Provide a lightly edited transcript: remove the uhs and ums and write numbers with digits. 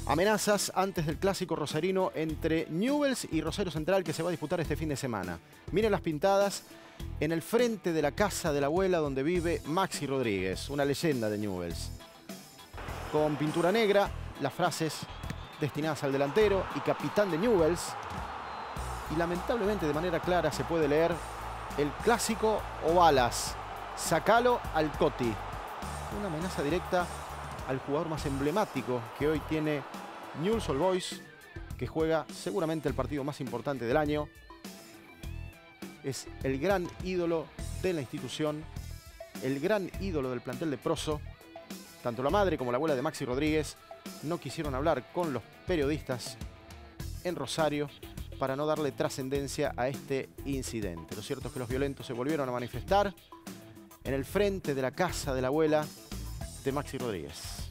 Amenazas antes del clásico rosarino entre Newell's y Rosario Central que se va a disputar este fin de semana. Miren las pintadas en el frente de la casa de la abuela donde vive Maxi Rodríguez, una leyenda de Newell's. Con pintura negra, las frases destinadas al delantero y capitán de Newell's. Y lamentablemente de manera clara se puede leer el clásico o balas. Sacalo al Coti. Una amenaza directa al jugador más emblemático que hoy tiene Newell's Old Boys, que juega seguramente el partido más importante del año. Es el gran ídolo de la institución, el gran ídolo del plantel de Proso. Tanto la madre como la abuela de Maxi Rodríguez no quisieron hablar con los periodistas en Rosario para no darle trascendencia a este incidente. Lo cierto es que los violentos se volvieron a manifestar en el frente de la casa de la abuela de Maxi Rodríguez.